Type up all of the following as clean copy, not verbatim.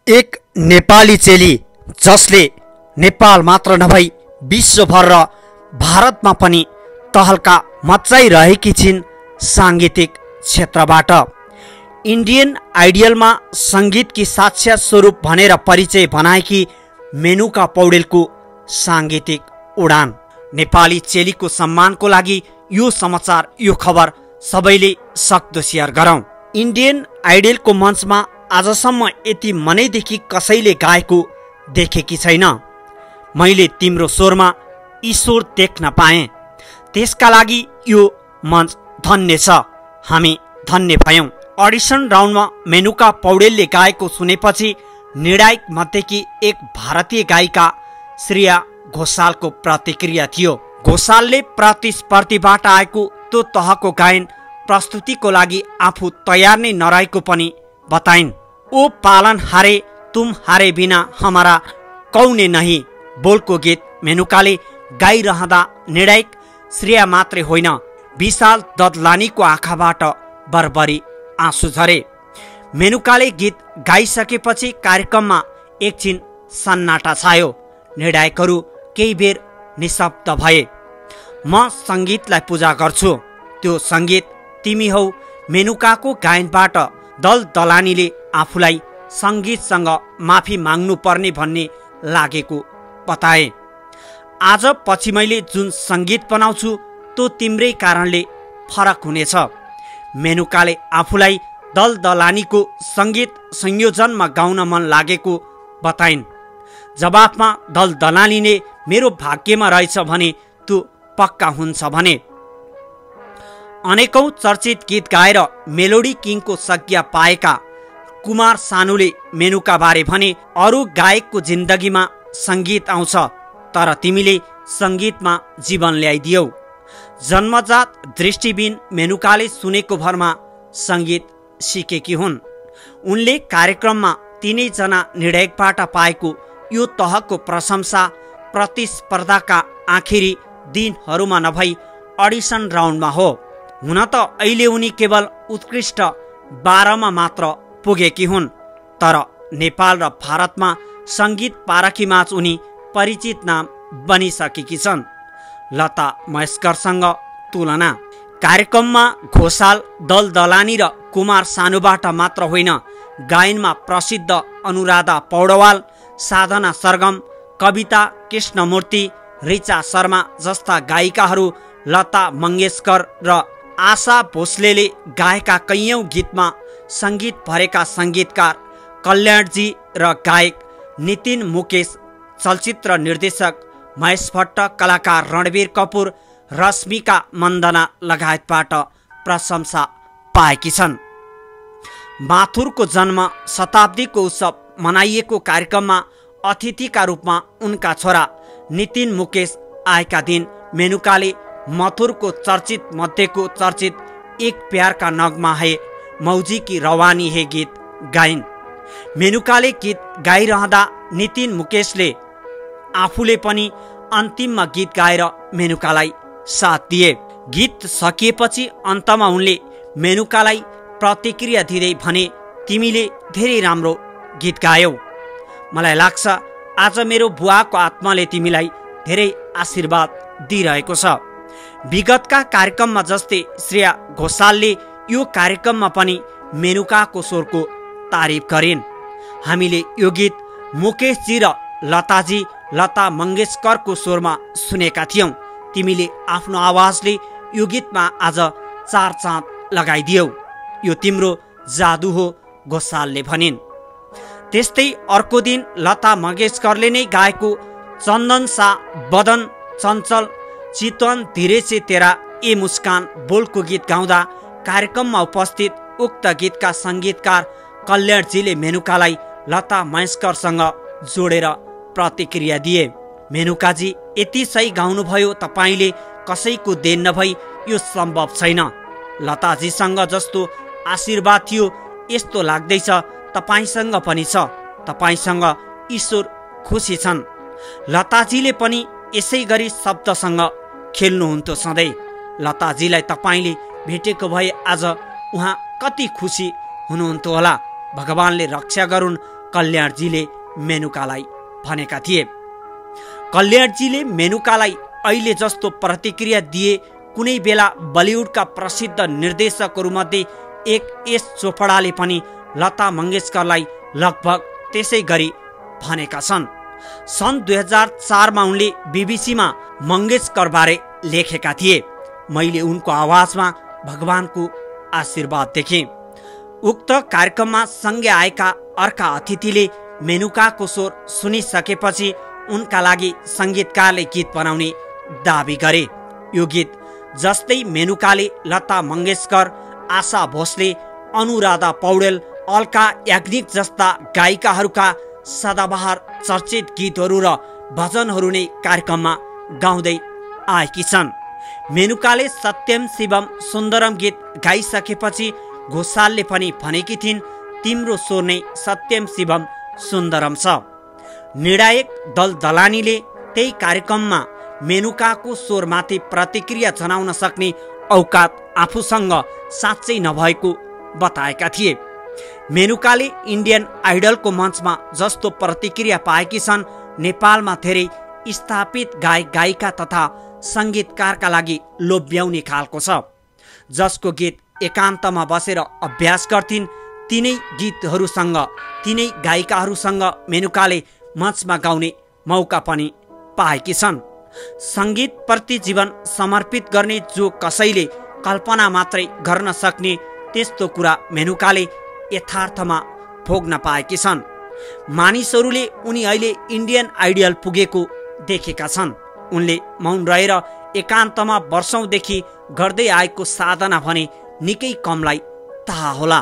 एक नेपाली चेली जसले नेपाल मात्र नभई विश्वभर र भारतमा पनि तहल्का मचाइरहेकी छिन् साङ्गीतिक क्षेत्रबाट। इन्डियन आइडियलमा सङ्गीतकी साक्षात् स्वरूप भनेर परिचय बनाएकी मेनुका पौडेलको साङ्गीतिक उडान। नेपाली चेलीको सम्मानको लागि यो समाचार, यो खबर सबैले सक्दो सेयर गरौँ। इन्डियन आइडियलको मञ्चमा आजसम्म यति मनैदेखि कसैले गाएको देखेकी छैन। मैले तिम्रो स्वरमा ईश्वर देख्न पाएँ, त्यसका लागि यो मञ्च धन्य छ। हामी धन्य भयौँ। अडिसन राउन्डमा मेनुका पौडेलले गाएको सुनेपछि निर्णायक मध्येकी एक भारतीय गायिका श्रेया घोषालको प्रतिक्रिया थियो। घोषालले प्रतिस्पर्धीबाट आएको त्यो तहको गायन प्रस्तुतिको लागि आफू तयार नै नरहेको पनि बताइन्। ओ पालन हारे तुम हारे बिना हमारा कौने नहीं बोलको गीत मेनुकाले गाइरहँदा निर्णायक श्रेया मात्रै होइन, विशाल ददलानीको आँखाबाट बरबरी आँसु झरे। मेनुकाले गीत गाइसकेपछि कार्यक्रममा एकछिन सन्नाटा छायो। निर्णायकहरू केही बेर निशब्द भए। म सङ्गीतलाई पूजा गर्छु, त्यो सङ्गीत तिमी हौ। मेनुकाको गायनबाट दलदलानीले आफूलाई सङ्गीतसँग माफी माग्नु पर्ने भन्ने लागेको बताए। आज पछि मैले जुन सङ्गीत बनाउँछु त्यो तिम्रै कारणले फरक हुनेछ। मेनुकाले आफूलाई दलदलानीको सङ्गीत संयोजनमा गाउन मन लागेको बताइन्। जवाफमा दलदलानीले मेरो भाग्यमा रहेछ भने त्यो पक्का हुन्छ भने। अनेकौं चर्चित गीत गाएर मेलोडी किङको संज्ञा पाएका कुमार सानुले मेनुका बारे भने, अरू गायकको जिन्दगीमा सङ्गीत आउँछ तर तिमीले सङ्गीतमा जीवन ल्याइदियौ। जन्मजात दृष्टिबिन मेनुकाले सुनेको भरमा सङ्गीत सिकेकी हुन्। उनले कार्यक्रममा तीनैजना निर्णायकबाट पाएको यो तहको प्रशंसा प्रतिस्पर्धाका आखिरी दिनहरूमा नभई अडिसन राउन्डमा हो। हुन त अहिले उनी केवल उत्कृष्ट 12मा मात्र पुगेकी हुन्, तर नेपाल र भारतमा सङ्गीत पारखीमाझ उनी परिचित नाम बनिसकेकी छन्। लता मङ्गेशकरसँग तुलना। कार्यक्रममा घोषाल दलदलानी र कुमार सानुबाट मात्र होइन, गायनमा प्रसिद्ध अनुराधा पौडवाल, साधना सरगम, कविता कृष्णमूर्ति, ऋचा शर्मा जस्ता गायिकाहरू, लता मङ्गेशकर र आशा भोसलेले गाएका कैयौं गीतमा सङ्गीत भरेका सङ्गीतकार कल्याणजी र गायक नितिन मुकेश, चलचित्र निर्देशक महेश भट्ट, कलाकार रणवीर कपुर, रश्मिका मन्दना लगायतबाट प्रशंसा पाएकी छन्। माथुरको जन्म शताब्दीको उत्सव मनाइएको कार्यक्रममा अतिथिका रूपमा उनका छोरा नितिन मुकेश आएका दिन मेनुकाले मथुरको चर्चित मध्येको चर्चित एक प्यार का नगमा है मौजी की रवानी है गीत गाइन्। मेनुकाले गीत गाइरहँदा नितिन मुकेशले आफूले पनि अन्तिममा गीत गाएर मेनुकालाई साथ दिए। गीत सकिएपछि अन्तमा उनले मेनुकालाई प्रतिक्रिया दिँदै भने, तिमीले धेरै राम्रो गीत गायौ। मलाई लाग्छ आज मेरो बुवाको आत्माले तिमीलाई धेरै आशीर्वाद दिइरहेको छ। विगतका कार्यक्रममा जस्तै श्रेया घोषालले यो कार्यक्रममा पनि मेनुकाको स्वरको तारिफ गरिन्। हामीले यो गीत मुकेशजी र लताजी, लता मङ्गेशकरको स्वरमा सुनेका थियौँ। तिमीले आफ्नो आवाजले यो गीतमा आज 4 चाँद लगाइदियौ। यो तिम्रो जादु हो, घोषालले भनिन्। त्यस्तै अर्को दिन लता मङ्गेशकरले नै गाएको चन्दन सा बदन चञ्चल चितवन धीरे से तेरा ए मुस्कान बोलको गीत गाउँदा कार्यक्रममा उपस्थित उक्त गीतका सङ्गीतकार कल्याणजीले मेनुकालाई लता मङ्गेशकरसँग जोडेर प्रतिक्रिया दिए। मेनुकाजी यति सही गाउनुभयो, तपाईँले कसैको देन नभई यो सम्भव छैन। लताजीसँग जस्तो आशीर्वाद थियो यस्तो लाग्दैछ तपाईँसँग पनि छ। तपाईँसँग ईश्वर खुसी छन्। लताजीले पनि यसै गरी शब्दसँग खेल्नुहुन्थ्यो सधैँ। लताजीलाई तपाईँले भेटेको भए आज उहाँ कति खुसी हुनुहुन्थ्यो होला। भगवानले रक्षा गरून्, कल्याणजीले मेनुकालाई भनेका थिए। कल्याणजीले मेनुकालाई अहिले जस्तो प्रतिक्रिया दिए कुनै बेला बलिउडका प्रसिद्ध निर्देशकहरूमध्ये एक एस चोपडाले पनि लता मङ्गेशकरलाई लगभग त्यसै गरी भनेका छन्। सन् 2004मा उनले बीबीसीमा मङ्गेशकरबारे लेखेका थिए, मैले उनको आवाजमा भगवानको आशीर्वाद देखेँ। उक्त कार्यक्रममा सँगै आएका अर्का अतिथिले मेनुकाको स्वर सुनिसकेपछि उनका लागि सङ्गीतकारले गीत बनाउने दाबी गरे। यो गीत जस्तै मेनुकाले लता मङ्गेशकर, आशा भोसले, अनुराधा पौडेल, अलका याग्निक जस्ता गायिकाहरूका सदाबहार चर्चित गीतहरू र भजनहरू नै कार्यक्रममा गाउँदै आएकी छन्। मेनुकाले सत्यम शिवम सुन्दरम गीत गाइसकेपछि घोषालले पनि भनेकी थिइन्, तिम्रो स्वर नै सत्यम शिवम सुन्दरम छ। निर्णायक दल दलानीले त्यही कार्यक्रममा मेनुकाको स्वरमाथि प्रतिक्रिया जनाउन सक्ने औकात आफूसँग साँच्चै नभएको बताएका थिए। मेनुकाले इन्डियन आइडलको मञ्चमा जस्तो प्रतिक्रिया पाएकी छन्, नेपालमा धेरै स्थापित गायक गायिका तथा सङ्गीतकारका लागि लोभ्याउने खालको छ। जसको गीत एकान्तमा बसेर अभ्यास गर्थिन्, तिनै गीतहरूसँग तिनै गायिकाहरूसँग मेनुकाले मञ्चमा गाउने मौका पनि पाएकी छन्। सङ्गीतप्रति जीवन समर्पित गर्ने जो कसैले कल्पना मात्रै गर्न सक्ने त्यस्तो कुरा मेनुकाले यथार्थमा भोग्न पाएकी छन्। मानिसहरूले उनी अहिले इन्डियन आइडल पुगेको देखेका छन्। उनले मौन रहेर एकान्तमा वर्षौंदेखि गर्दै आएको साधना भने निकै कमलाई थाहा होला।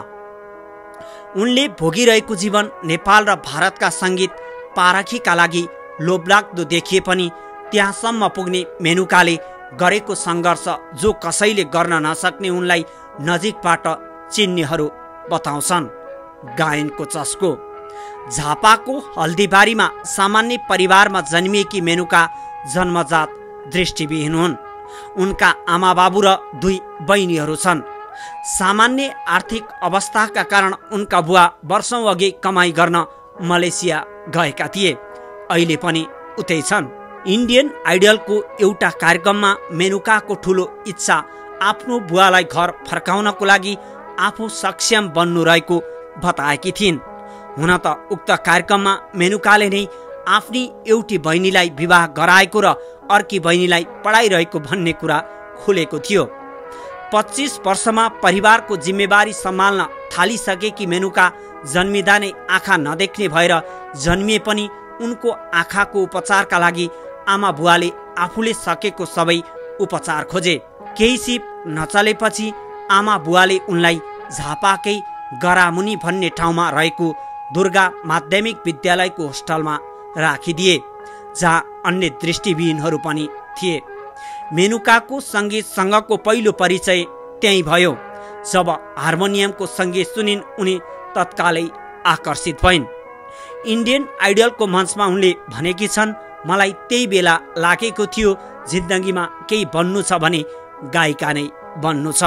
उनले भोगिरहेको जीवन नेपाल र भारतका सङ्गीत पारखीका लागि लोभलाग्दो देखिए पनि त्यहाँसम्म पुग्ने मेनुकाले गरेको सङ्घर्ष जो कसैले गर्न नसक्ने उनलाई नजिकबाट चिन्नेहरू बताउँछन्। गायनको चस्को। झापाको हल्दीबारीमा सामान्य परिवारमा जन्मिएकी मेनुका जन्मजात दृष्टिविहीन हुन्। उनका आमा बाबु र 2 बहिनीहरू छन्। सामान्य आर्थिक अवस्थाका कारण उनका बुवा वर्षौं अघि कमाई गर्न मलेसिया गएका थिए, अहिले पनि उतै छन्। इन्डियन आइडलको एउटा कार्यक्रममा मेनुकाको ठुलो इच्छा आफ्नो बुवालाई घर फर्काउनको लागि आफू सक्षम बन्नु रहेको बताएकी थिइन्। हुन त उक्त कार्यक्रममा मेनुकाले नै आफ्नी एउटी बहिनीलाई विवाह गराएको र अर्की बहिनीलाई पढाइरहेको भन्ने कुरा खुलेको थियो। 25 वर्षमा परिवारको जिम्मेवारी सम्हाल्न थालिसकेकी मेनुका जन्मिँदा नै आँखा नदेख्ने भएर जन्मिए पनि उनको आँखाको उपचारका लागि आमा बुवाले आफूले सकेको सबै उपचार खोजे। केही सिप नचलेपछि आमा बुवाले उनलाई झापाकै गरामुनि भन्ने ठाउँमा रहेको दुर्गा माध्यमिक विद्यालयको होस्टलमा राखिदिए, जहाँ अन्य दृष्टिविहीनहरू पनि थिए। मेनुकाको सङ्गीतसँगको पहिलो परिचय त्यही भयो। जब हार्मोनियमको सङ्गीत सुनिन् उनी तत्कालै आकर्षित भइन्। इन्डियन आइडलको मञ्चमा उनले भनेकी छन्, मलाई त्यही बेला लागेको थियो जिन्दगीमा केही बन्नु छ भने गायिका नै बन्नु छ।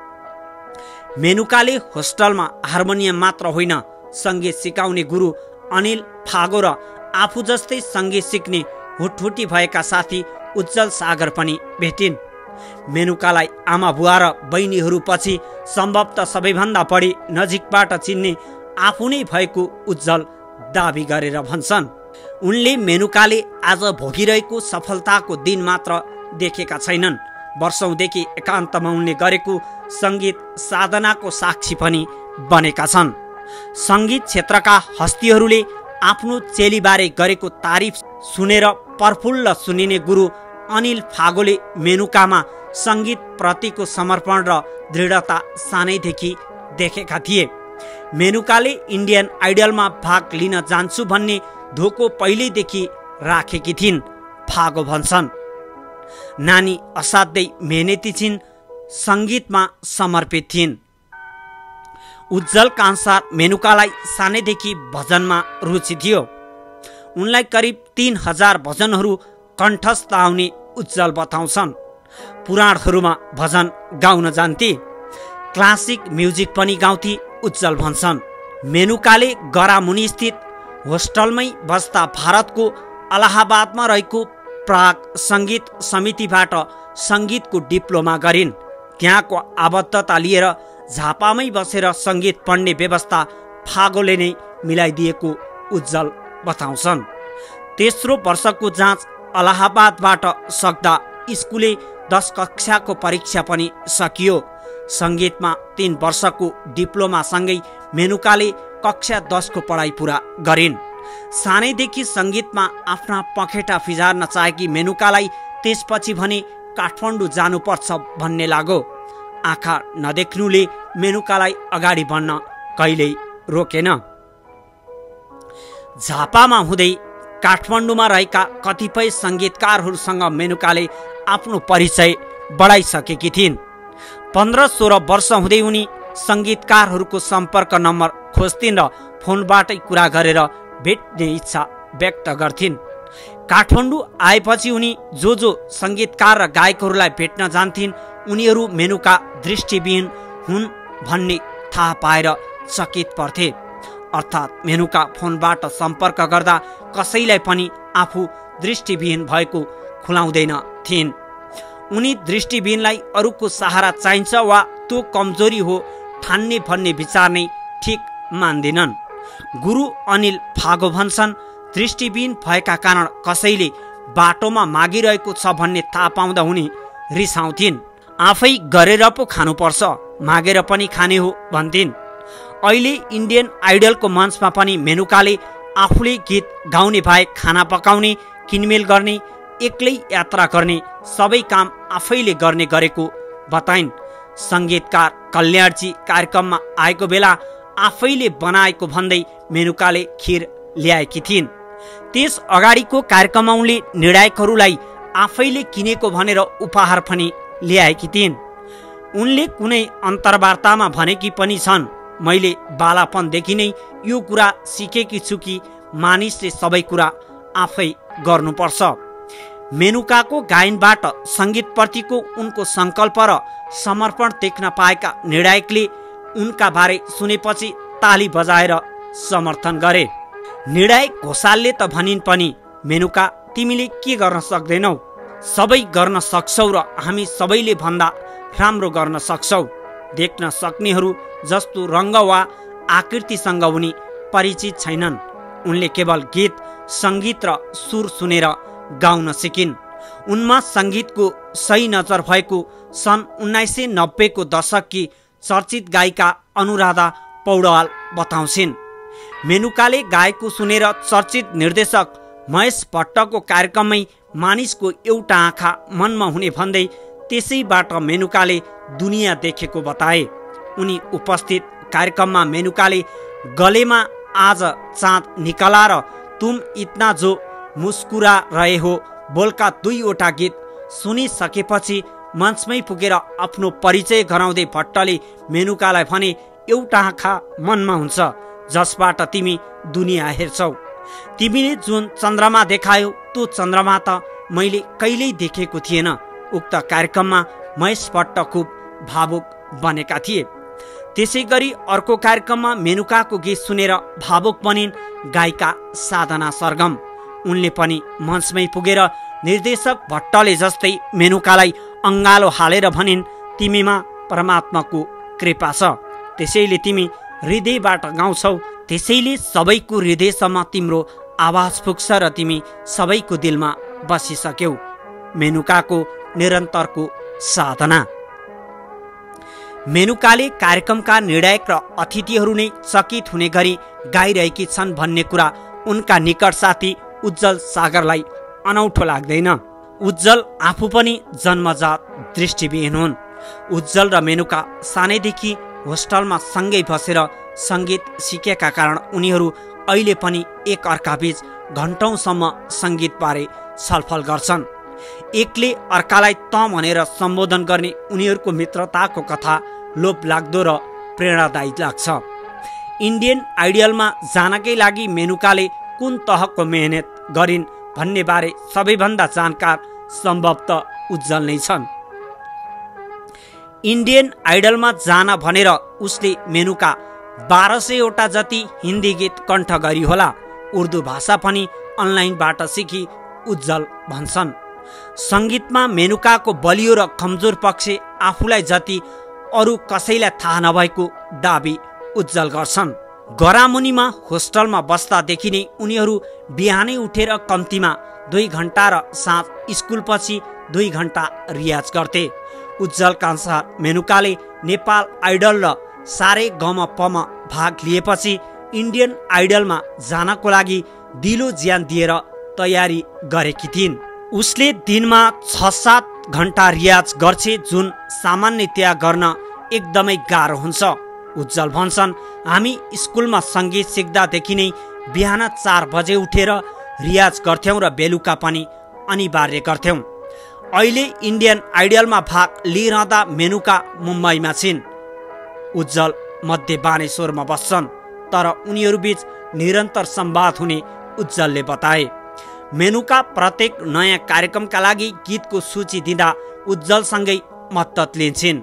मेनुकाले होस्टलमा हार्मोनियम मात्र होइन, सङ्गीत सिकाउने गुरु अनिल फागो र आफू जस्तै सङ्गीत सिक्ने हुटहुटी भएका साथी उज्जवल सागर पनि भेटिन्। मेनुकालाई आमा बुवा र बहिनीहरू पछि सम्भवतः सबैभन्दा बढी नजिकबाट चिन्ने आफू नै भएको उज्जवल दाबी गरेर भन्छन्। उनले मेनुकाले आज भोगिरहेको सफलताको दिन मात्र देखेका छैनन्, वर्षौंदेखि एकान्तमा उनले गरेको सङ्गीत साधनाको साक्षी पनि बनेका छन्। सङ्गीत क्षेत्रका हस्तीहरूले आफ्नो चेलीबारे गरेको तारिफ सुनेर प्रफुल्ल सुनिने गुरु अनिल फागोले मेनुकामा सङ्गीत प्रतिको समर्पण र दृढता सानैदेखि देखेका थिए। मेनुकाले इन्डियन आइडलमा भाग लिन जान्छु भन्ने धोको पहिल्यैदेखि राखेकी थिइन्। फागो भन्छन्, नानी असाध्यै मेहनती छिन्, सङ्गीतमा समर्पित थिइन्। उज्जवलका अनुसार मेनुकालाई सानैदेखि भजनमा रुचि थियो। उनलाई करिब 3000 भजनहरू कण्ठस्थ आउने उज्जवल बताउँछन्। पुराणहरूमा भजन गाउन जान्थे, क्लासिक म्युजिक पनि गाउँथे उज्जवल भन्छन्। मेनुकाले गरामुनि स्थित होस्टलमै बस्दा भारतको अलाहाबादमा रहेको प्राग सङ्गीत समितिबाट सङ्गीतको डिप्लोमा गरिन्। त्यहाँको आबद्धता लिएर झापामै बसेर सङ्गीत पढ्ने व्यवस्था फागोले नै मिलाइदिएको उज्जवल बताउँछन्। तेस्रो वर्षको जाँच अलाहाबादबाट सक्दा स्कुले 10 कक्षाको परीक्षा पनि सकियो। सङ्गीतमा 3 वर्षको डिप्लोमासँगै मेनुकाले कक्षा 10 को पढाइ पुरा गरिन्। सानैदेखि सङ्गीतमा आफ्ना पखेटा फिजार्न चाहेकी मेनुकालाई त्यसपछि भने काठमाडौँ जानुपर्छ भन्ने लाग्यो। आँखा नदेख्नुले मेनुकालाई अगाडि बढ्न कहिल्यै रोकेन। झापामा हुँदै काठमाडौँमा रहेका कतिपय सङ्गीतकारहरूसँग मेनुकाले आफ्नो परिचय बढाइसकेकी थिइन्। 15-16 वर्ष हुँदै उनी सङ्गीतकारहरूको सम्पर्क नम्बर खोज्थिन् र फोनबाटै कुरा गरेर भेट्ने इच्छा व्यक्त गर्थिन्। काठमाडौँ आएपछि उनी जो सङ्गीतकार र गायकहरूलाई भेट्न जान्थिन् उनीहरू मेनुका दृष्टिविहीन हुन् भन्ने थाहा पाएर चकित पर्थे। अर्थात् मेनुका फोनबाट सम्पर्क गर्दा कसैलाई पनि आफू दृष्टिविहीन भएको खुलाउँदैन थिइन्। उनी दृष्टिविहीनलाई अरूको सहारा चाहिन्छ वा त्यो कमजोरी हो ठान्ने भन्ने विचार नै ठिक मान्दिनन्। गुरु अनिल फागो भन्छन्, दृष्टिविहीन भएका कारण कसैले बाटोमा मागिरहेको छ भन्ने थाहा पाउँदा उनी रिसाउँथिन्। आफै गरेर पो खानुपर्छ, मागेर पनि खाने हो भन्थिन्। अहिले इन्डियन आइडलको मञ्चमा पनि मेनुकाले आफूले गीत गाउने बाहेक खाना पकाउने, किनमेल गर्ने, एक्लै यात्रा गर्ने, सबै काम आफैले गर्ने गरेको बताइन्। सङ्गीतकार कल्याणजी कार्यक्रममा आएको बेला आफैले बनाएको भन्दै मेनुकाले खिर ल्याएकी थिइन्। त्यस अगाडिको कार्यक्रममा उनले निर्णायकहरूलाई आफैले किनेको भनेर उपहार पनि ल्याएकी थिइन्। उनले कुनै अन्तर्वार्तामा भनेकी पनि छन्, मैले बालापनदेखि नै यो कुरा सिकेकी छु कि मानिसले सबै कुरा आफै गर्नुपर्छ। मेनुकाको गायनबाट सङ्गीतप्रतिको उनको सङ्कल्प र समर्पण देख्न पाएका निर्णायकले उनका बारे सुनेपछि ताली बजाएर समर्थन गरे। निर्णायक घोषालले त भनिन् पनि, मेनुका तिमीले के गर्न सक्दैनौ, सबै गर्न सक्छौ र हामी सबैले भन्दा राम्रो गर्न सक्छौ। देख्न सक्नेहरू जस्तो रङ्ग वा आकृतिसँग उनी परिचित छैनन्। उनले केवल गीत, सङ्गीत र सुर सुनेर गाउन सिकिन्। उनमा सङ्गीतको सही नजर भएको सन् 1990 को दशककी चर्चित गायिका अनुराधा पौडवाल बताउँछिन्। मेनुकाले गाएको सुनेर चर्चित निर्देशक महेश भट्टको कार्यक्रममै मानिसको एउटा आँखा मनमा हुने भन्दै त्यसैबाट मेनुकाले दुनियाँ देखेको बताए। उनी उपस्थित कार्यक्रममा मेनुकाले गलेमा आज चाँद निकला र तुम इतना जो मुस्कुरा रहे हो बोलका 2वटा गीत सुनिसकेपछि मञ्चमै पुगेर आफ्नो परिचय गराउँदै भट्टले मेनुकालाई भने, एउटा आँखा मनमा हुन्छ जसबाट तिमी दुनियाँ हेर्छौ। तिमीले जुन चन्द्रमा देखायो त्यो चन्द्रमा त मैले कहिल्यै देखेको थिएन। उक्त कार्यक्रममा महेश भट्ट खुब भावुक बनेका थिए। त्यसै गरी अर्को कार्यक्रममा मेनुकाको गीत सुनेर भावुक बनिन् गायिका साधना सरगम। उनले पनि मञ्चमै पुगेर निर्देशक भट्टले जस्तै मेनुकालाई अङ्गालो हालेर भनिन्, तिमीमा परमात्माको कृपा छ, त्यसैले तिमी हृदयबाट गाउँछौ, त्यसैले सबैको हृदयसम्म तिम्रो आवाज पुग्छ र तिमी सबैको दिलमा बसिसक्यौ। मेनुकाको निरन्तरको साधना। मेनुकाले कार्यक्रमका निर्णायक र अतिथिहरू नै चकित हुने गरी गाइरहेकी छन् भन्ने कुरा उनका निकट साथी उज्जवल सागरलाई अनौठो लाग्दैन। उज्जवल आफू पनि जन्मजात दृष्टिविहीन हुन्। उज्जवल र मेनुका सानैदेखि होस्टलमा सँगै बसेर सङ्गीत सिकेका कारण उनीहरू अहिले पनि एक अर्काबीच घन्टौँसम्म सङ्गीतबारे छलफल गर्छन्। एकले अर्कालाई त भनेर सम्बोधन गर्ने उनीहरूको मित्रताको कथा लोभलाग्दो र प्रेरणादायी लाग्छ। इन्डियन आइडलमा जानकै लागि मेनुकाले कुन तहको मेहनत गरिन् भन्ने बारे सबैभन्दा जानकार सम्भवतः उज्जवल नै छन्। इन्डियन आइडलमा जान भनेर उसले मेनुका 1200 वटा जति हिन्दी गीत कण्ठ गरी होला। उर्दू भाषा पनि अनलाइनबाट सिकी उज्जवल भन्छन्। सङ्गीतमा मेनुकाको बलियो र कमजोर पक्ष आफूलाई जति अरू कसैलाई थाहा नभएको दाबी उज्जवल गर्छन्। गरामुनिमा होस्टलमा बस्दादेखि नै उनीहरू बिहानै उठेर कम्तीमा 2 घण्टा र साँझ स्कुलपछि 2 घण्टा रियाज गर्थे। उज्जवलका अनुसार मेनुकाले नेपाल आइडल र सारे गम पम भाग लिएपछि इन्डियन आइडलमा जानको लागि दिलो ज्यान दिएर तयारी गरेकी थिइन्। उसले दिनमा 6-7 घण्टा रियाज गर्छे, जुन सामान्यतया गर्न एकदमै गाह्रो हुन्छ। उज्जवल भन्छन्, हामी स्कुलमा सङ्गीत सिक्दादेखि नै बिहान 4 बजे उठेर रियाज गर्थ्यौँ र बेलुका पनि अनिवार्य गर्थ्यौँ। अहिले इन्डियन आइडलमा भाग लिइरहँदा मेनुका मुम्बईमा छिन्। उज्जवल मध्य बानेश्वरमा बस्छन्, तर उनीहरूबीच निरन्तर संवाद हुने उज्जवलले बताए। मेनुका प्रत्येक नयाँ कार्यक्रमका लागि गीतको सूची दिँदा उज्जवलसँगै मद्दत लिन्छन्।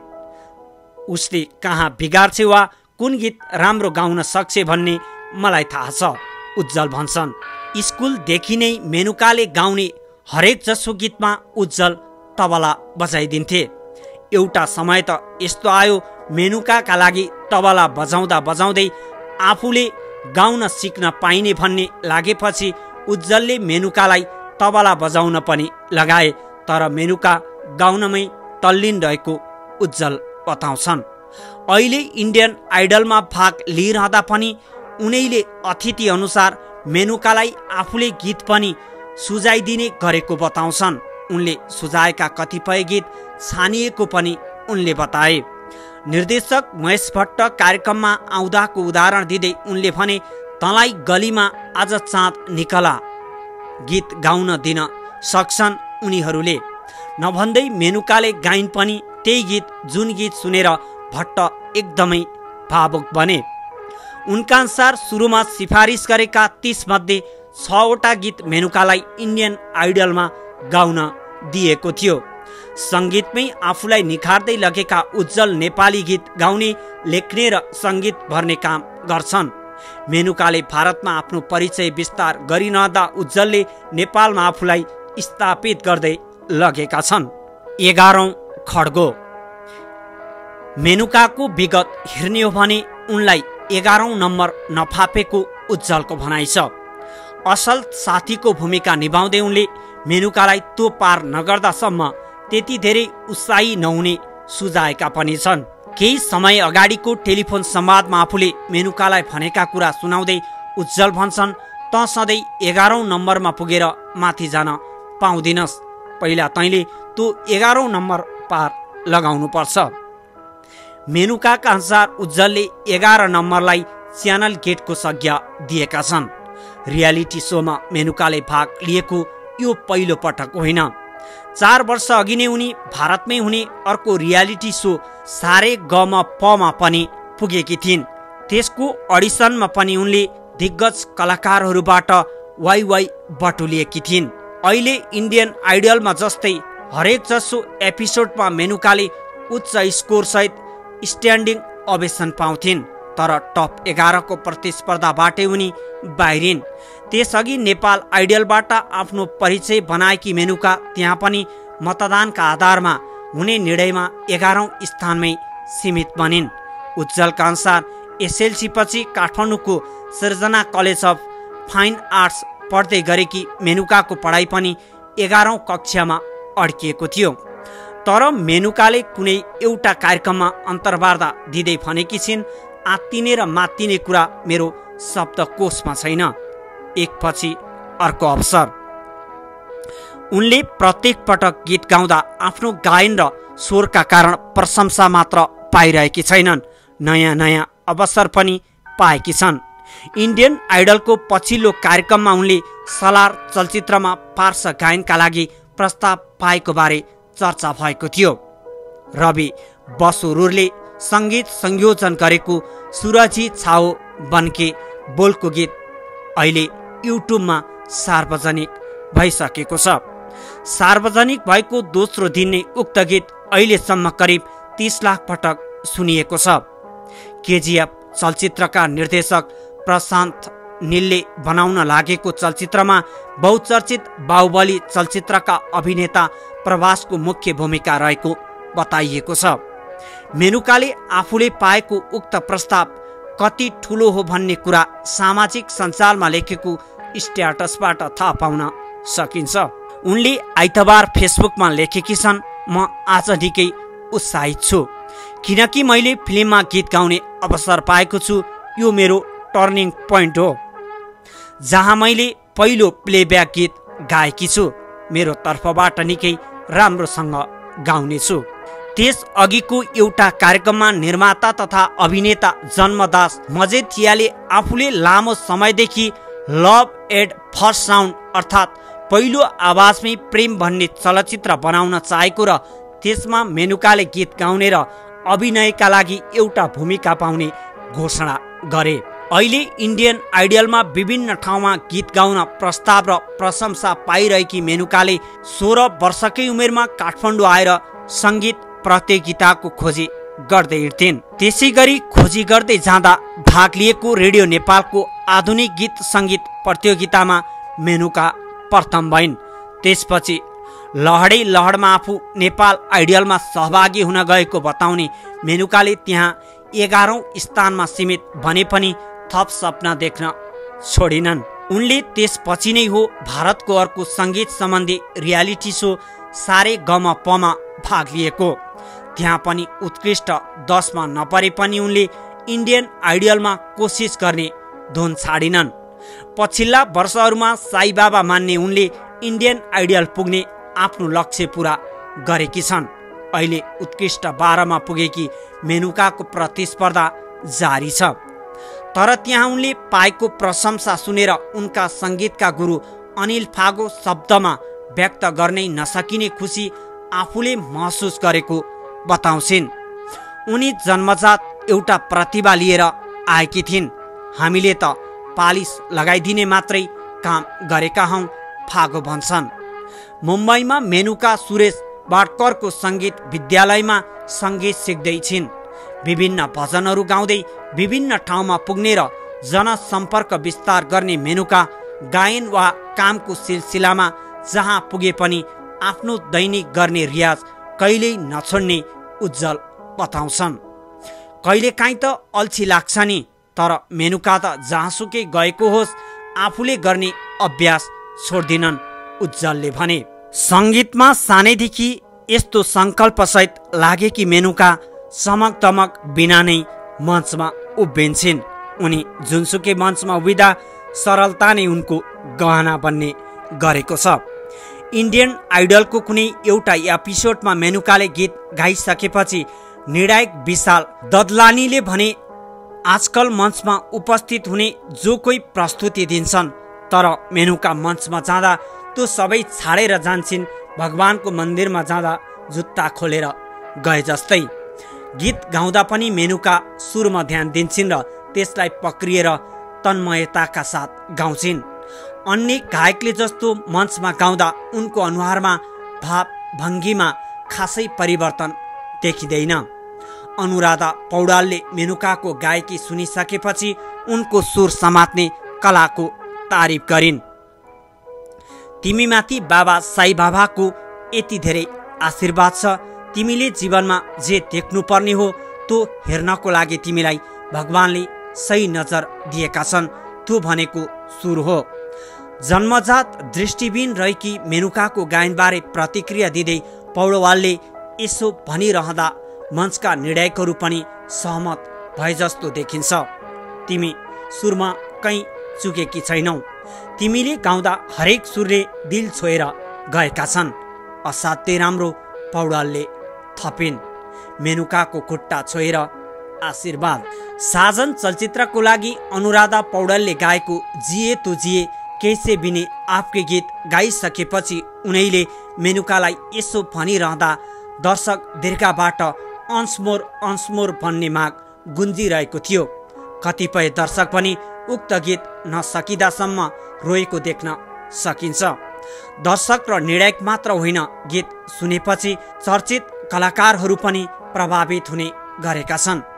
उसले कहाँ बिगार्छ वा कुन गीत राम्रो गाउन सक्छ भन्ने मलाई थाहा छ, उज्जवल भन्छन्। स्कुलदेखि नै मेनुकाले गाउने हरेक जसो गीतमा उज्जवल तबला बजाइदिन्थे। एउटा समय त यस्तो आयो, मेनुकाका लागि तबला बजाउँदा बजाउँदै आफूले गाउन सिक्न पाइने भन्ने लागेपछि उज्जवलले मेनुकालाई तबला बजाउन पनि लगाए, तर मेनुका गाउनमै तल्लीन रहेको उज्जवल बताउँछन्। अहिले इन्डियन आइडलमा भाग लिइरहँदा पनि उनैले अतिथि अनुसार मेनुकालाई आफूले गीत पनि सुझाइदिने गरेको बताउँछन्। उनले सुझाएका कतिपय गीत छानिएको पनि उनले बताए। निर्देशक महेश भट्ट कार्यक्रममा आउँदाको उदाहरण दिँदै उनले भने, तँलाई गलीमा आज चाँद निकला गीत गाउन दिन सक्छन् उनीहरूले। नभन्दै मेनुकाले गाइन् पनि त्यही गीत, जुन गीत सुनेर भट्ट एकदमै भावुक बने। उनका अनुसार सुरुमा सिफारिस गरेका 30 मध्ये 6 वटा गीत मेनुकालाई इन्डियन आइडलमा गाउन दिएको थियो। सङ्गीतमै आफूलाई निखार्दै लगेका उज्जवल नेपाली गीत गाउने, लेख्ने र सङ्गीत भर्ने काम गर्छन्। मेनुकाले भारतमा आफ्नो परिचय विस्तार गरिरहँदा उज्जवलले नेपालमा आफूलाई स्थापित गर्दै लगेका छन्। 11औं खड्गो। मेनुकाको विगत हेर्ने हो भने उनलाई 11औं नम्बर नफापेको उज्जवलको भनाइ छ। असल साथीको भूमिका निभाउँदै उनले मेनुकालाई त्यो पार नगर्दासम्म त्यति धेरै उत्साही नहुने सुझाएका पनि छन्। केही समय अगाडिको टेलिफोन संवादमा आफूले मेनुकालाई भनेका कुरा सुनाउँदै उज्जवल भन्छन्, त सधैँ 11औं नम्बरमा पुगेर माथि जान पाउँदिनस्, पहिला तैँले त्यो 11औं नम्बर पार लगाउनु पर्छ। मेनुकाका अनुसार उज्जवलले 11 नम्बरलाई च्यानल गेटको संज्ञा दिएका छन्। रियालिटी सोमा मेनुकाले भाग लिएको यो पहिलो पटक होइन। 4 वर्ष अघि नै उनी भारतमै हुने अर्को रियालिटी सो सारे गम पमा पनि पुगेकी थिइन्। त्यसको अडिसनमा पनि उनले दिग्गज कलाकारहरूबाट वाइ बटुलिएकी थिइन्। अहिले इन्डियन आइडलमा जस्तै हरेक जसो एपिसोडमा मेनुकाले उच्च स्कोर सहित स्ट्यान्डिङ ओभेसन पाउँथिन्, तर टप 11 को प्रतिस्पर्धाबाटै उनी बाहिरिन्। त्यसअघि नेपाल आइडलबाट आफ्नो परिचय बनाएकी मेनुका त्यहाँ पनि मतदानका आधारमा हुने निर्णयमा 11औं स्थानमै सीमित बनिन्। उज्जवलका अनुसार एसएलसी पछि काठमाडौँको Srijana college of fine arts पढ्दै गरेकी मेनुकाको पढाइ पनि 11औं कक्षामा अड्किएको थियो। तर मेनुकाले कुनै एउटा कार्यक्रममा अन्तर्वार्ता दिँदै भनेकी छिन्, आत्तिने र मात्तिने कुरा मेरो शब्दकोशमा छैन, एकपछि अर्को अवसर। उनले प्रत्येक पटक गीत गाउँदा आफ्नो गायन र स्वरका कारण प्रशंसा मात्र पाइरहेकी छैनन्, नयाँ नयाँ अवसर पनि पाएकी छन्। इन्डियन आइडलको पछिल्लो कार्यक्रममा उनले सलार चलचित्रमा पार्श्व गायनका लागि प्रस्ताव पाएको बारे चर्चा भएको थियो। रवि बसुरुरले सङ्गीत संयोजन गरेको सुरजी छाओ बनके बोलको गीत अहिले युट्युबमा सार्वजनिक भइसकेको छ। सार्वजनिक भएको दोस्रो दिन नै उक्त गीत अहिलेसम्म करिब 30 लाख पटक सुनिएको छ। केजीएफ चलचित्रका निर्देशक प्रशान्त नीलले बनाउन लागेको चलचित्रमा बहुचर्चित बाहुबली चलचित्रका अभिनेता प्रभासको मुख्य भूमिका रहेको बताइएको छ। मेनुकाले आफूले पाएको उक्त प्रस्ताव कति ठुलो हो भन्ने कुरा सामाजिक सञ्जालमा लेखेको स्ट्याटसबाट थाहा पाउन सकिन्छ। उनले आइतबार फेसबुकमा लेखेकी छन्, म आज निकै उत्साहित छु किनकि मैले फिल्ममा गीत गाउने अवसर पाएको छु। यो मेरो टर्निङ पोइन्ट हो जहाँ मैले पहिलो प्लेब्याक गीत गाएकी छु। मेरो तर्फबाट निकै राम्रोसँग गाउनेछु। त्यस अघिको एउटा कार्यक्रममा निर्माता तथा अभिनेता जन्मदास मजेथियाले आफूले लामो समयदेखि लभ एट फर्स्ट साउन्ड अर्थात् पहिलो आवाजमै प्रेम भन्ने चलचित्र बनाउन चाहेको र त्यसमा मेनुकाले गीत गाउने र अभिनयका लागि एउटा भूमिका पाउने घोषणा गरे। अहिले इन्डियन आइडलमा विभिन्न ठाउँमा गीत गाउन प्रस्ताव र प्रशंसा पाइरहेकी मेनुकाले 16 वर्षकै उमेरमा काठमाडौँ आएर सङ्गीत प्रतियोगिताको खोजी गर्दै हिँड्थिन्। त्यसै गरी खोजी गर्दै जाँदा भाग लिएको रेडियो नेपालको आधुनिक गीत सङ्गीत प्रतियोगितामा मेनुका प्रथम भइन्। त्यसपछि लहडै लहडमा आफू नेपाल आइडलमा सहभागी हुन गएको बताउने मेनुकाले त्यहाँ 11औं स्थानमा सीमित भने पनि थप सपना देख्न छोडिनन्। उनले त्यसपछि नै हो भारतको अर्को सङ्गीत सम्बन्धी रियालिटी सो सारे गम पमा भाग लिएको। त्यहाँ पनि उत्कृष्ट 10मा नपरे पनि उनले इन्डियन आइडलमा कोसिस गर्ने धुन छाडिनन्। पछिल्ला वर्षहरूमा साईबाबा मान्ने उनले इन्डियन आइडल पुग्ने आफ्नो लक्ष्य पूरा गरेकी छन्। अहिले उत्कृष्ट 12मा पुगेकी मेनुकाको प्रतिस्पर्धा जारी छ। तर त्यहाँ उनले पाएको प्रशंसा सुनेर उनका सङ्गीतका गुरु अनिल फागो शब्दमा व्यक्त गर्नै नसकिने खुसी आफूले महसुस गरेको बताउँछिन्। उनी जन्मजात एउटा प्रतिभा लिएर आएकी थिइन्। हामीले त पालिस लगाइदिने मात्रै काम गरेका हौँ, फागो भन्छन्। मुम्बईमा मेनुका सुरेश वाडकरको सङ्गीत विद्यालयमा सङ्गीत सिक्दै छिन्। विभिन्न भजनहरू गाउँदै विभिन्न ठाउँमा पुग्ने र जनसम्पर्क विस्तार गर्ने मेनुका गायन वा कामको सिलसिलामा जहाँ पुगे पनि आफ्नो दैनिक गर्ने रियाज कहिल्यै नछोड्ने उज्जवल बताउँछन्। कहिलेकाहीँ त अल्छी लाग्छ नि, तर मेनुका त जहाँसुकै गएको होस् आफूले गर्ने अभ्यास छोड्दिनन्, उज्जवलले भने। सङ्गीतमा सानैदेखि यस्तो सङ्कल्पसहित लागेकी मेनुका चमक दमक बिना नै मञ्चमा उभिन्छन्। उनी जुनसुकै मञ्चमा उभिँदा सरलता नै उनको गहना बन्ने गरेको छ। इन्डियन आइडलको कुनै एउटा एपिसोडमा मेनुकाले गीत गाइसकेपछि निर्णायक विशाल ददलानीले भने, आजकल मञ्चमा उपस्थित हुने जो कोही प्रस्तुति दिन्छन्, तर मेनुका मञ्चमा जाँदा त्यो सबै छाडेर जान्छन्, भगवानको मन्दिरमा जाँदा जुत्ता खोलेर गए जस्तै। गीत गाउँदा पनि मेनुका सुरमा ध्यान दिन्छन् र त्यसलाई पक्रिएर तन्मयताका साथ गाउँछिन्। अन्य गायकले जस्तो मञ्चमा गाउँदा उनको अनुहारमा भाव भङ्गीमा खासै परिवर्तन देखिँदैन। अनुराधा पौडालले मेनुकाको गायकी सुनिसकेपछि उनको सुर समात्ने कलाको तारिफ गरिन्। तिमीमाथि बाबा साई बाबाको यति धेरै आशीर्वाद छ, तिमीले जीवनमा जे देख्नुपर्ने हो त्यो हेर्नको लागि तिमीलाई भगवानले सही नजर दिएका छन्, त्यो भनेको सुर हो। जन्मजात दृष्टिबिन रहेकी मेनुकाको गायनबारे प्रतिक्रिया दिँदै पौडवालले यसो भनिरहँदा मञ्चका निर्णायकहरू पनि सहमत भए जस्तो देखिन्छ। तिमी सुरमा कहीँ चुकेकी छैनौ, तिमीले गाउँदा हरेक सुरले दिल छोएर गएका छन्, असाध्यै राम्रो, पौडालले थपिन्। मेनुकाको खुट्टा छोएर आशीर्वाद। साजन चलचित्रको लागि अनुराधा पौडालले गाएको जिए तो जिए कैसे बिने आपके गीत गाइसकेपछि उनैले मेनुकालाई यसो भनिरहँदा दर्शक दीर्घबाट अन्समोर भन्ने माग गुन्जिरहेको थियो। कतिपय दर्शक पनि उक्त गीत नसकिदासम्म रोएको देख्न सकिन्छ। दर्शक र निर्णायक मात्र होइन, गीत सुनेपछि चर्चित कलाकारहरू पनि प्रभावित हुने गरेका छन्।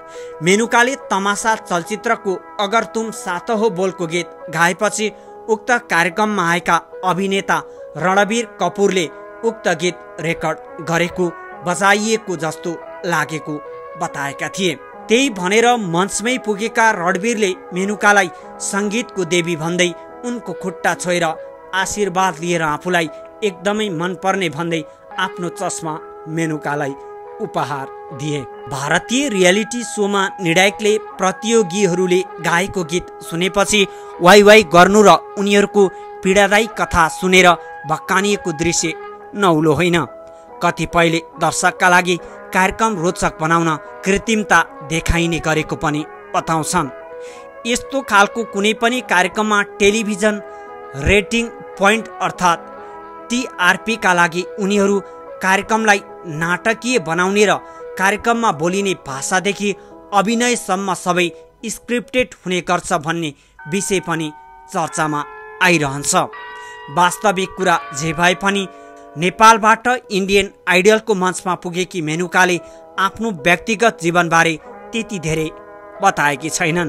मेनुकाले तमासा चलचित्रको अगर तुम साथ हो बोलको गीत गाएपछि उक्त कार्यक्रममा आएका अभिनेता रणबीर कपुरले उक्त गीत रेकर्ड गरेको बजाइएको जस्तो लागेको बताएका थिए। त्यही भनेर मञ्चमै पुगेका रणबीरले मेनुकालाई सङ्गीतको देवी भन्दै उनको खुट्टा छोएर आशीर्वाद लिएर आफूलाई एकदमै मनपर्ने भन्दै आफ्नो चस्मा मेनुकालाई उपहार दिए। भारतीय रियालिटी सोमा निर्णायकले प्रतियोगीहरूले गाएको गीत सुनेपछि वाइ वाइ गर्नु र उनीहरूको पीडादायी कथा सुनेर भक्कानिएको दृश्य नौलो होइन। कतिपयले दर्शकका लागि कार्यक्रम रोचक बनाउन कृत्रिमता देखाइने गरेको पनि बताउँछन्। यस्तो खालको कुनै पनि कार्यक्रममा टेलिभिजन रेटिङ पोइन्ट अर्थात् टिआरपी का लागि उनीहरू कार्यक्रमलाई नाटकीय बनाउने र कार्यक्रममा बोलिने भाषादेखि अभिनयसम्म सबै स्क्रिप्टेड हुने गर्छ भन्ने विषय पनि चर्चामा आइरहन्छ। वास्तविक कुरा जे भए पनि नेपालबाट इन्डियन आइडलको मञ्चमा पुगेकी मेनुकाले आफ्नो व्यक्तिगत जीवनबारे त्यति धेरै बताएकी छैनन्।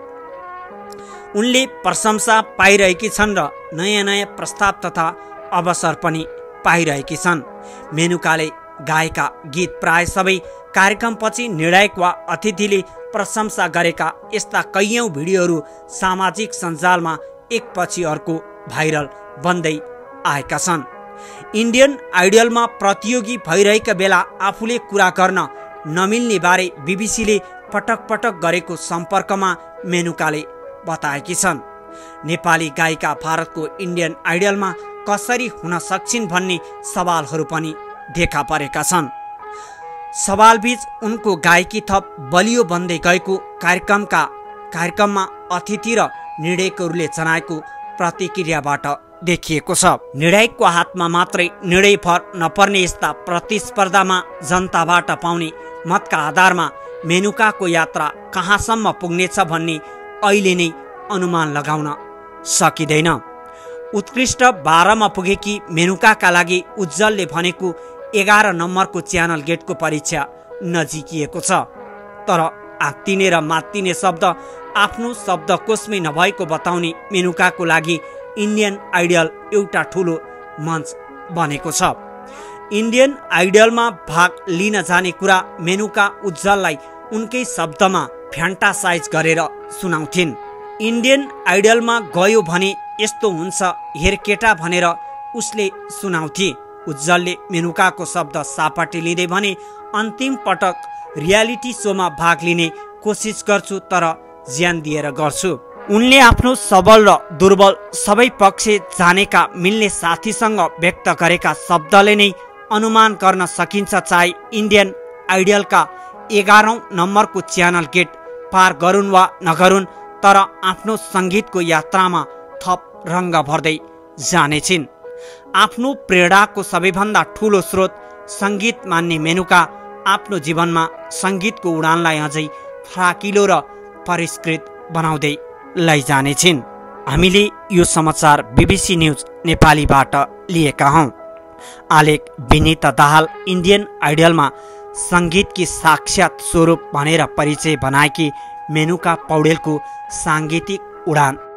उनले प्रशंसा पाइरहेकी छन् र नयाँ नयाँ प्रस्ताव तथा अवसर पनि पाइरहेकी छन्। मेनुकाले गाएका गीत प्राय सबै कार्यक्रमपछि निर्णायक वा अतिथिले प्रशंसा गरेका यस्ता कैयौँ भिडियोहरू सामाजिक सञ्जालमा एकपछि अर्को भाइरल बन्दै आएका छन्। इन्डियन आइडलमा प्रतियोगी भइरहेका बेला आफूले कुरा गर्न नमिल्ने बारे बीबीसीले पटक पटक गरेको सम्पर्कमा मेनुकाले बताएकी छन्। नेपाली गायिका भारतको इन्डियन आइडलमा कसरी हुन सक्छिन् भन्ने सवालहरू पनि देखा परेका छन्। सवालबीच उनको गायकी थप बलियो बन्दै गएको कार्यक्रममा अतिथि र निर्णायकहरूले जनाएको प्रतिक्रियाबाट देखिएको छ। निर्णायकको हातमा मात्रै निर्णय फर नपर्ने यस्ता प्रतिस्पर्धामा जनताबाट पाउने मतका आधारमा मेनुकाको यात्रा कहाँसम्म पुग्नेछ भन्ने अहिले नै अनुमान लगाउन सकिँदैन। उत्कृष्ट 12मा पुगेकी मेनुकाका लागि उज्जवलले भनेको 11 नम्बरको च्यानल गेटको परीक्षा नजिकिएको छ। तर आत्तिने र मात्तिने शब्द आफ्नो शब्दकोशमै नभएको बताउने मेनुकाको लागि इन्डियन आइडल एउटा ठुलो मञ्च बनेको छ। इन्डियन आइडलमा भाग लिन जाने कुरा मेनुका उज्जवललाई उनकै शब्दमा फ्यान्टासाइज गरेर सुनाउँथिन्। इन्डियन आइडलमा गयो भने यस्तो हुन्छ हेर केटा भनेर उसले सुनाउँथे। उज्जवलले मेनुकाको शब्द सापटी लिँदै भने अन्तिम पटक रियालिटी सोमा भाग लिने कोसिस गर्छु तर ज्यान दिएर गर्छु। उनले आफ्नो सबल र दुर्बल सबै पक्ष जानेका मिल्ने साथीसँग व्यक्त गरेका शब्दले नै अनुमान गर्न सकिन्छ चाहे इन्डियन आइडलका 11औं नम्बरको च्यानल गेट पार गरून् वा नगरून्, तर आफ्नो सङ्गीतको यात्रामा थप रङ्ग भर्दै जानेछिन्। आफ्नो प्रेरणाको सबैभन्दा ठुलो स्रोत सङ्गीत मान्ने मेनुका आफ्नो जीवनमा सङ्गीतको उडानलाई अझै फराकिलो र परिष्कृत बनाउँदै लैजानेछिन्। हामीले यो समाचार बीबीसी न्युज नेपालीबाट लिएका हौं। आलेख विनीता दाहाल इन्डियन आइडलमा सङ्गीतकी साक्षात स्वरूप भनेर परिचय बनाएकी मेनुका पौडेलको साङ्गीतिक उडान